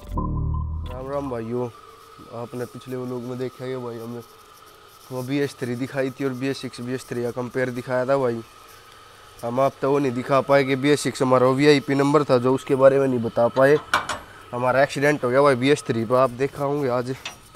राम राम भाइयों, आपने पिछले व्लॉग में देखा है भाई, हमें वो BS3 दिखाई थी और BS6 BS3 का कंपेयर दिखाया था भाई। हम आप तो वो नहीं दिखा पाए कि BS6 हमारा VIP नंबर था जो, उसके बारे में नहीं बता पाए। हमारा एक्सीडेंट हो गया भाई BS3 पर, आप देखा होंगे आज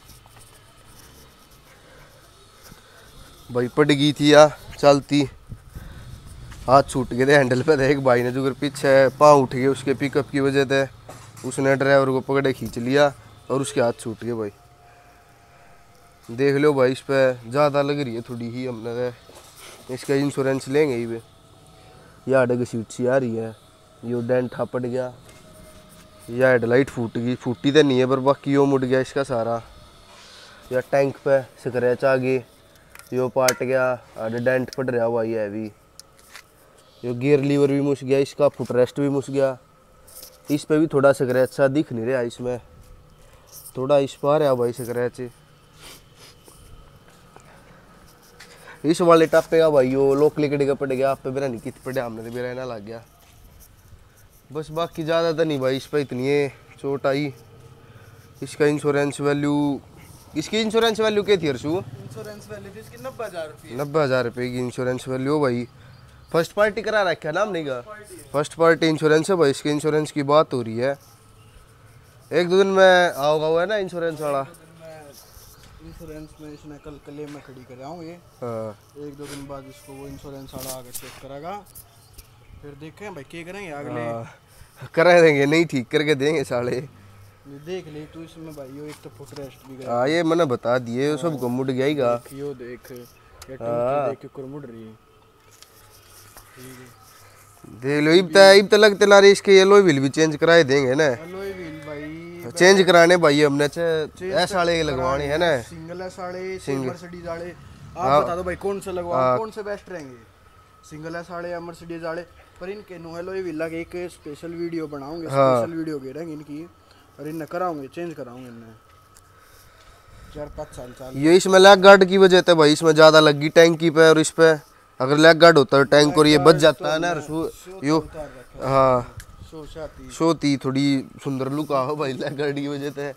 भाई। पड़ गई थी या चलती, हाथ छूट गए थे हैंडल पे थे। एक भाई ने जो पीछे पाँव उठ गए उसके पिकअप की वजह से, उसने ड्राइवर को पकड़े खींच लिया और उसके हाथ छूट गए भाई। देख लो भाई, इस पर ज़्यादा लग रही है थोड़ी ही। हमने इसका इंश्योरेंस लेंगे ही वे। यह अडग सीट सी आ रही है, यो डेंट पड़ गया, यह हेडलाइट फूट गई, फूटी तो नहीं है पर बाकी यो मुड़ गया इसका सारा। या टैंक पे स्क्रैच आ गई, यो पाट गया, अड डेंट पड़ रहा भाई है भी। यो गियर लीवर भी मुस गया, इसका फुट रेस्ट भी मुस गया। इस पे भी थोड़ा स्क्रैच सा दिख नहीं रहा, इसमें थोड़ा इस पर आ रहा भाई स्क्रैच। इस वाले टापे का भाई यो लोक लिकड़ का पड़ गया, आप पे मेरा नहीं कित पड़ा, हमने तो मेरा ना लग गया बस। बाकी ज़्यादा तो नहीं भाई, इस पर इतनी है चोट आई। इसका इंश्योरेंस वैल्यू, इसकी इंश्योरेंस वैल्यू क्या थी हर्षू? इंश्योरेंस वैल्यू थी इसकी 90,000 रुपये। 90,000 रुपये की इंश्योरेंस वैल्यू भाई। फर्स्ट पार्टी करा रखा है नाम नहीं का, फर्स्ट पार्टी इंश्योरेंस है भाई। इसके इंश्योरेंस की बात हो रही है, एक दो दिन में आओगा हुआ है ना इंश्योरेंस वाला। इंश्योरेंस में इसने कल क्लेम में खड़ी कराऊँ ये। हाँ, एक दो दिन बाद इसको वो इंश्योरेंस वाला आगे चेक करेगा, फिर देखें भाई क्या करेंगे अगले। करा देंगे, नहीं ठीक करके देंगे साले। देख ले तू इसमें भाई यो एक तो फुट रेस्ट भी हाँ ये मैंने बता दिए, सबको मुड़ गया ही का। यो देख ये टंकी देख के कर मुड़ रही है। ठीक है देख लो, इब तो लगते ला रही इसके येलो व्हील भी चेंज कराए देंगे ना। एलॉय व्हील भाई चेंज कराने भाई हमने ऐसा वाले लगवाने है ना, सिंगल है साढ़े मर्सिडीज वाले। आप बता दो भाई कौन से लगवाओ, कौन से बेस्ट रहेंगे? सिंगल है साढ़े या मर्सिडीज वाले? पर इनके नो एलॉय व्हील के एक स्पेशल वीडियो बनाऊंगे, स्पेशल वीडियो घेरेंगे इनकी और इन्हें कराऊंगे, चेंज कराऊंगे इन्हें 4-5 साल। ये इसमें लैग गार्ड की वजह से भाई इसमें ज़्यादा लगी टैंकी पे, और इस पे अगर लैग गार्ड होता है टैंक और ये बच जाता है ना यो। हाँ सोती थोड़ी सुंदर लुक आओ भाई, लैग गार्ड की वजह से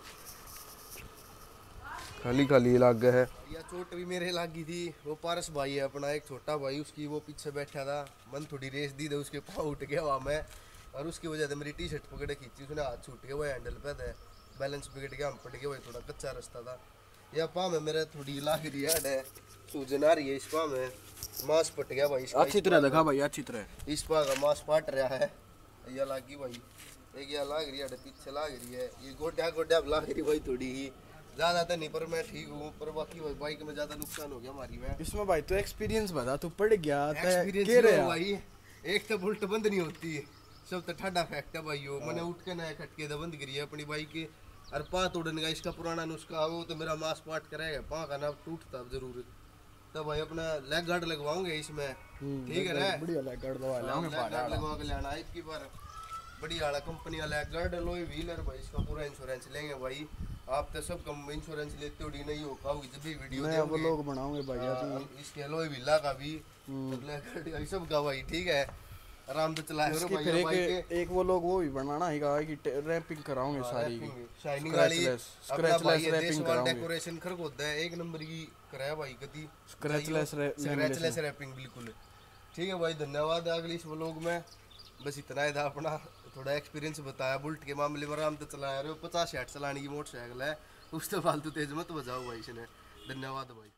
खाली खाली लाग गया है। या चोट भी मेरे लागी थी, वो पारस भाई है अपना एक छोटा भाई, उसकी वो पीछे बैठा था, मन थोड़ी रेस दी तो उसके पाँव उठ गया वहाँ में, और उसकी वजह से मेरी टी-शर्ट पकड़े खींची, उसने हाथ छूट गया, वो हैंडल पे था, बैलेंस बिगड़ गया, हम पड़ गए भाई। थोड़ा कच्चा रास्ता था। या पाँव में मेरा थोड़ी लाग रही है, सूजन आ रही है इस पाँव में, मांस पट गया भाई। अच्छी तरह दिखा भाई, अच्छी तरह इस पाँव का मांस पट रहा है। यह लागी भाई, एक यह लाग रही है, पीछे लाग रही है, ये गोड्या गोड्या लाग रही भाई थोड़ी ही, ज़्यादा तो नहीं, पर मैं ठीक हूँ। पर बाकी भाई बाइक में ज़्यादा नुकसान हो गया हमारी में। इसमें भाई तो एक्सपीरियंस बता, तू पड़ गया एक्सपीरियंस भाई। एक तो बुल्ट बंद नहीं होती, सब तो ठंडा फैक्ट है भाई। हो मैंने उठ के नया खटके तो बंद करी है अपनी बाइक के, और पाँ तोड़ने का इसका पुराना नुस्खा, वो तो मेरा मांस पाट करेगा, पाँ का ना टूटता जरूर। तो भाई अपना लेग गार्ड लगवाओगे इसमें, ठीक है ना? बढ़िया लेग गार्ड लगवा के लाना है इसकी बार, बढ़िया वाला कंपनी का लेग गार्ड, एलॉय व्हील और भाई इसका पूरा इंश्योरेंस लेंगे भाई। आप तो सब कम इंश्योरेंस लेते हो, नहीं हो पाओगे जब भी वीडियो देंगे लोग बनाओगे भाई। इसके एलॉय व्हील का भी सब का भाई, ठीक है? आराम से चलाए हो भाई बाइक। एक वो लोग वो भी बनाना है कि रैपिंग कराओगे सारी की, शाइनिंग वाली स्क्रैचलेस रैपिंग कराओगे, डेकोरेशन खरगोदा है, एक नंबर की कराया भाई कभी स्क्रैचलेस रैपिंग बिल्कुल। ठीक है भाई, धन्यवाद। अगली इस व्लॉग में बस इतना ही था, अपना थोड़ा एक्सपीरियंस बताया बुलेट के मामले में। आराम से चलाया रहे हो, 50-60 चलाने की मोटरसाइकिल है, उससे फालतू तेज मत बजाओ भाई इसने। धन्यवाद भाई।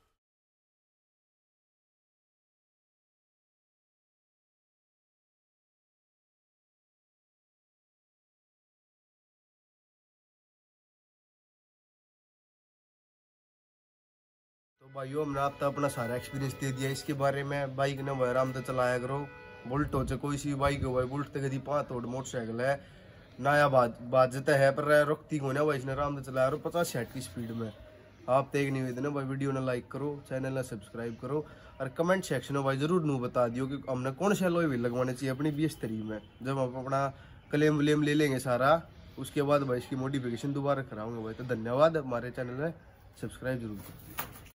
तो भाइयों हमने आप तो अपना सारा एक्सपीरियंस दे दिया इसके बारे में। बाइक ने भाई आराम से चलाया करो, बुलेट हो चाहे कोई सी बाइक हो भाई, बुलेट तो कभी पाँ तोड़ मोटरसाइकिल है, नया बाजता है पर रुकती को ना भाई, इसने आराम से चलाया करो 50-60 की स्पीड में। आप तो एक निवेदन है भाई, वीडियो ने लाइक करो, चैनल ने सब्सक्राइब करो, और कमेंट सेक्शन में भाई जरूर नू बता दियो कि हमने कौन से एलॉय व्हील लगवाने चाहिए अपनी BS3 में। जब हम अपना क्लेम व्लेम ले लेंगे सारा, उसके बाद भाई इसकी मॉडिफिकेशन दोबारा कराऊंगे भाई। तो धन्यवाद, हमारे चैनल में सब्सक्राइब जरूर करो।